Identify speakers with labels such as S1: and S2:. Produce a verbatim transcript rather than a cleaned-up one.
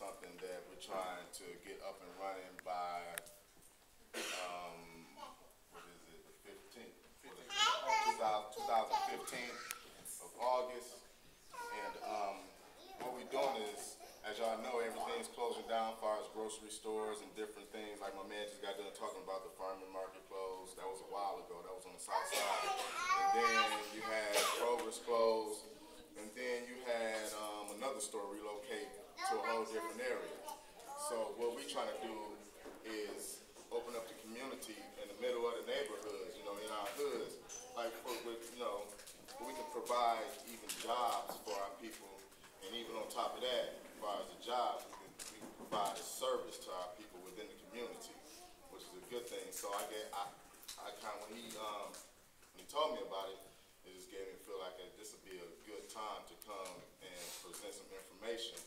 S1: something that we're trying to get up and running by, um, what is it, the fifteenth, two thousand fifteen of August. And um, what we're doing is, as y'all know, everything's closing down as far as grocery stores and different things. Like my man just got done talking about the farmer market closed. That was a while ago. That was on the south side. And then you had Kroger's closed. And then you had um, another store relocate to a whole different area. So what we're trying to do is open up the community in the middle of the neighborhoods, you know, in our hoods, like for, with, you know, we can provide even jobs for our people, and even on top of that, as far as the jobs, we can, we can provide a service to our people within the community, which is a good thing. So I get, I, I kind of, when he, um, when he told me about it, it just gave me feel like this would be a good time to come and present some information